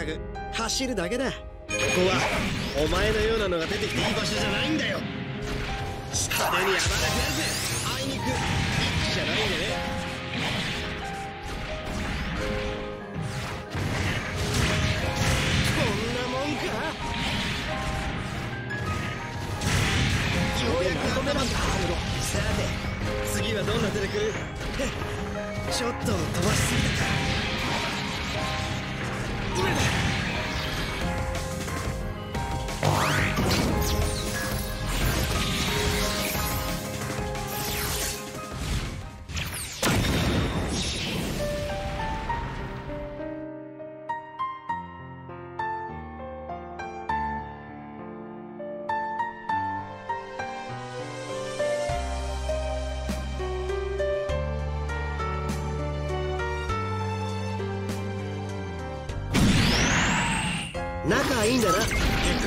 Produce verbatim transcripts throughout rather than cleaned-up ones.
かく走るだけだ。ここはお前のようなのが出てきていい場所じゃないんだよ。派手にやばなくなるぜ。あいにく一気じゃないんでね。こんなもんか。ようやく止めました。さて次はどんな手で来る。ちょっと飛ばしすぎたか。今だ。仲いいんだな。結構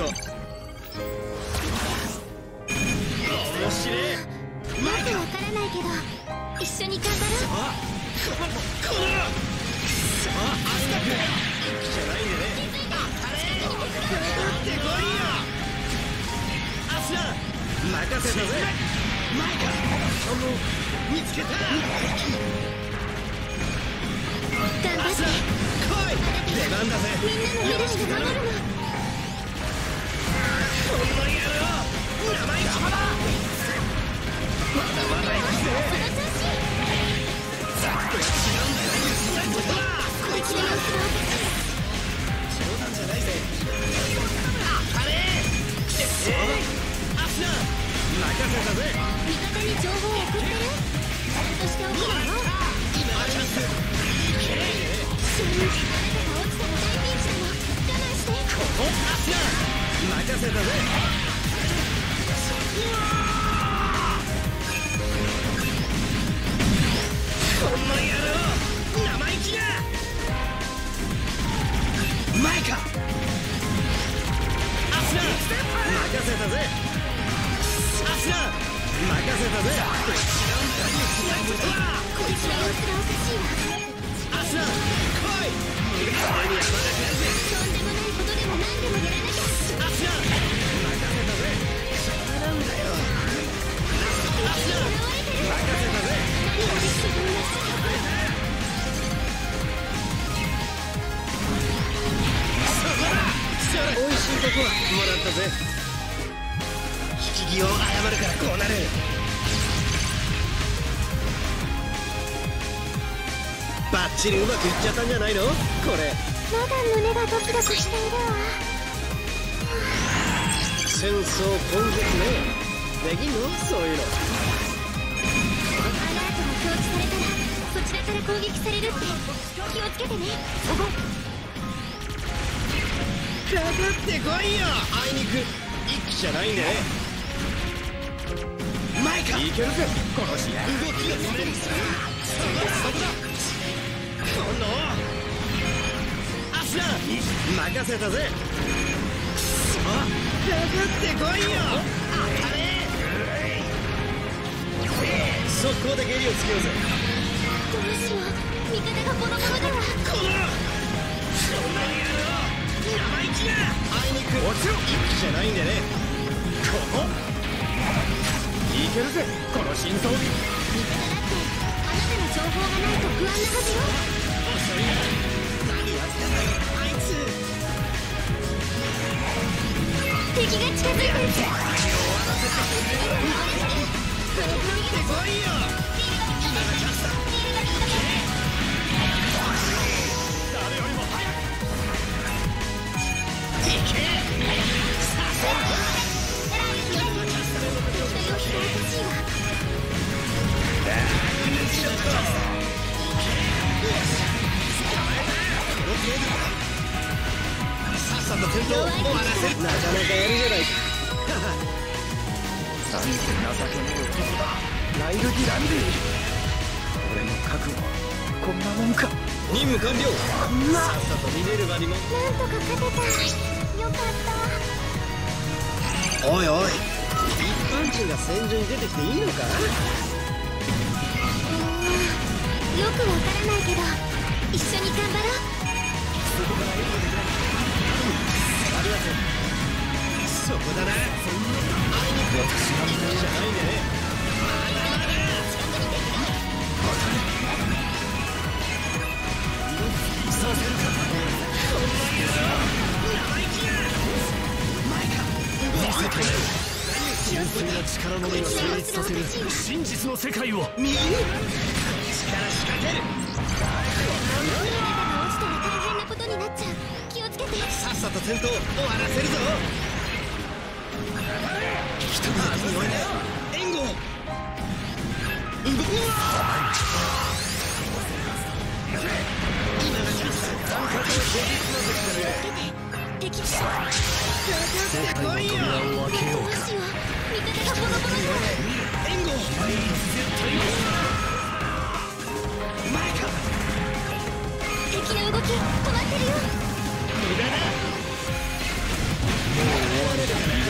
面白い。 まだわからないけど一緒に頑張ろう。 あこのこのさああいなく一気じゃないんでね。あれ打ってこいよ。アスラ任せたぜ。マイカあの見つけた。 頑張って。 来い出番だぜ。 みんなのヘルシー守るの。 この野郎生意気者だ。まだまだいくぜ。 その調子。 ざっと違うんだよ。 こいつの様子は冗談じゃないぜ。あれええアスナ任せたぜ。 味方に情報を送ってる。ちゃんとしておくのよ。 今はチャンス。いけ死ぬ。あなたが落ちたら大ピンチだもん。我慢して。 ここアスナ任せたぜ。この野郎生意気な。前かアスナ任せたぜ。アスナ任せたぜ。 こいつの様子がおかしいわ。 アスナ来い。無理にやまなくなるぜ。 とんでもないことでも何でもやらなきゃ。 アスナ任せたぜ。邪魔なんだよ。アスナ任せたぜ。 何ができてるんだ。 おいしいとこはもらったぜ。引き際を謝るからこうなる。バッチリうまくいっちゃったんじゃないのこれ。 まだ胸がドキドキしているわ。 戦争根絶ね。できんのそういうの。 アラートが表示されたらそちらから攻撃されるって。気をつけてね。 かかってこいよ。あいにく一気じゃないんでね。前かいけるぜ。この試合動きが読める。そこだそこだ。このアスラ任せたぜ。くそかかってこいよ。当たれ。速攻でゲリをつけようぜ。 どうしよう。味方がボロボロでは。 このそんなにやろう。生意気な。あいにく一気じゃないんでね。ここいけるぜ。この心臓に。 味方だってあなたの情報がないと不安なはずよ。 遅いな。何やってんだよあいつ。 敵が近づいてる。 終わらせてくれ。かかってこいよ。今がチャンスだ。誰よりも早く行け。させろ。今がチャンスだ。 敵の様子がおかしいわ。 さっさと戦闘を終わらせ。なかなかやるじゃないか。さん情けねえ男だ。ライル・ギランディ。俺の覚悟こんなもんか。任務完了。こんなさっさと見れる場にも。 なんとか勝てた。よかった。 おいおい、一般人が戦場に出てきていいのか。 よくわからないけど一緒に頑張ろう。 そこから一歩できない。 じゃないんでね。まだまださせるか。こんなによ生意気や。前か見せてやる。純粋な力の目を成立させる真実の世界を。右力仕掛ける。 落ちたら大変なことになっちゃう。気をつけて。 さっさと戦闘終わらせるぞ。一人だけに俺ね援護。うわ今がチャンス。感覚を現実の時だね。 敵だ。 世界の扉を開けようか。 どうしよう。味方がボロボロだ。 援護。絶対に前か。 敵の動き止まってるよ。 無駄だ。もう終われるかな。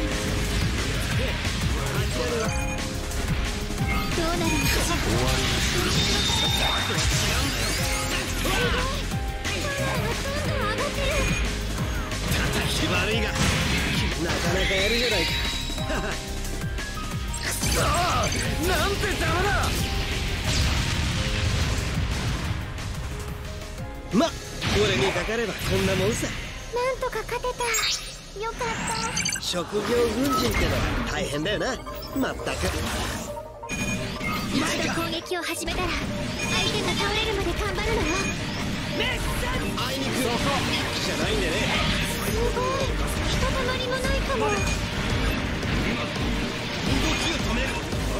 どうなるのかしら。終わり。どんどん上がってる。 叩き悪いがなかなかやるじゃないか。くそーなんてダメだ。ま俺にかかればこんなもんさ。 なんとか勝てた。よかった。 職業軍人ってのは大変だよな。まったく一度攻撃を始めたら相手が倒れるまで頑張るのよ。 あいにくじゃないんでね。 すごい。ひとたまりもないかも。 動きを止める。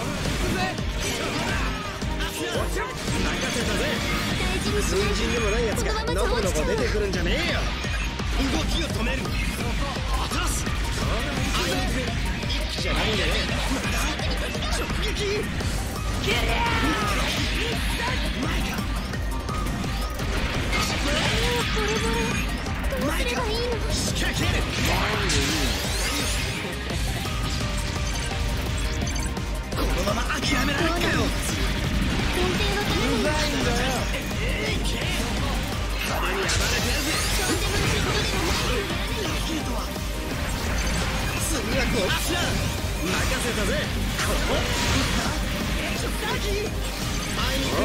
任せたぜ。 大事にしない軍人でもないやつがのこのこ出てくるんじゃねえよ。動きを止める。落とす。あいにく一気じゃないんでね。直撃。前か。 ボロボロ。どうすればいいの。 仕掛ける。このまま諦められるかよ。 全然わからない。 うざいんだよ。えいけ。派手に暴れてやるぜ。 とんでもないことではない。 次はこっちだ。任せたぜ。ここあいにく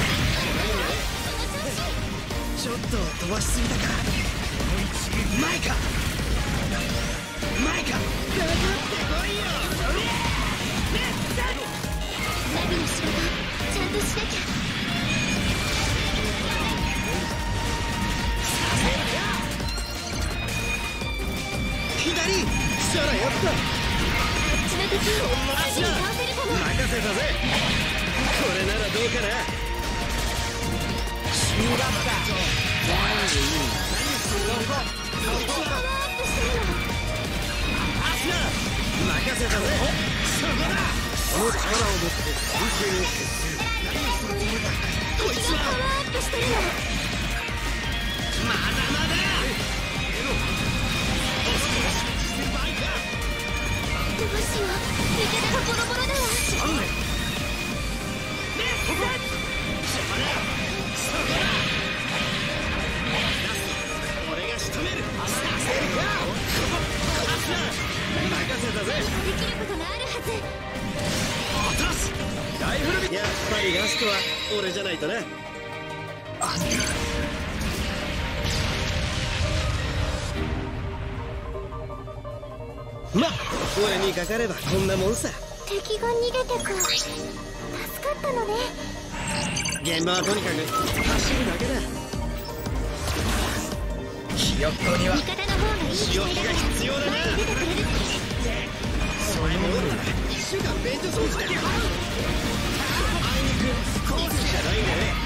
ちょっと飛ばしすぎたか。前か前か。かかってこいよ。 ナビの仕事ちゃんとしなきゃ。 左したらやった。 こっちの敵すぐに倒せるかも。 任せたぜ。これならどうかな。しまった。 パワーアップしてるの。 アスナ任せたぜ。そこだ。その力を持って風景を決する。こいつは敵がパワーアップしてるの。 まだまだ。 どうしよう。味方がボロボロだわ。 俺が仕留める。させるか。任せたぜ。 できることがあるはず。 落とす。ライフルビ。やっぱりラストは俺じゃないとな。ま俺にかかればこんなもんさ。 敵が逃げてく。助かったのね。 現場はとにかく走るだけだ。ひよっこには味方の方がいい機会だから必要だな。 前に出てくれるって。 そういうものなら一週間勉強するんだよ。あいにくコースじゃないんだね。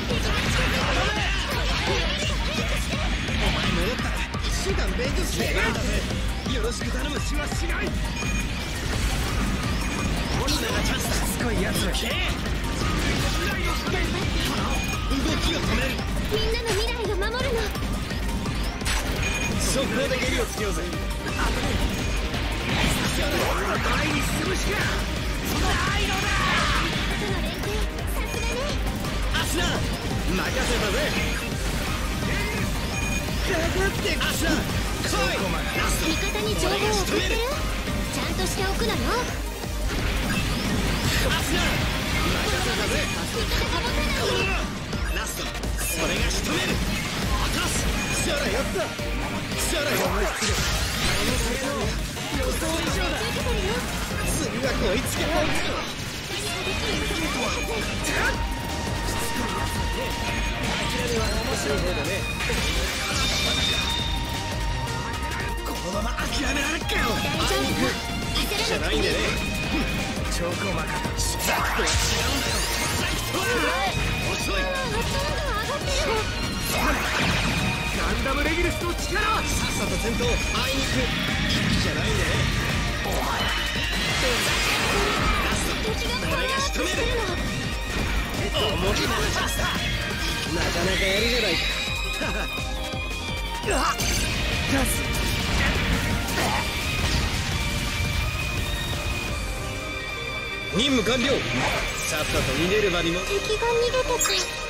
お前戻ったら一週間勉強してやるんだぜ。よろしく頼む。しはしない。今がチャンスだ。しつこいやつ。動きを止める。 みんなの未来を守るの。 速攻で蹴りをつけようぜ。前に進むしかないのだ。 後の連携さすがね。 アスナ任せたぜ。かかってアスナ来い。 味方に情報を送ってる。ちゃんとしておくのよ。 ラストそれが仕留める明かすシャラやったシャラや思いつく予想以上だ次はこいつが本気諦めは面白い方だねこのまま諦められっかよあいにくじゃないんでね超細かくスザッとは違うんだよ遅いガンダムレギルスの力さっさと戦闘あいにくじゃないんでねラスト俺が仕留める思い切ったチャンスだなかなかやるじゃないかあっガス任務完了さっさと逃げる場にも敵が逃げてく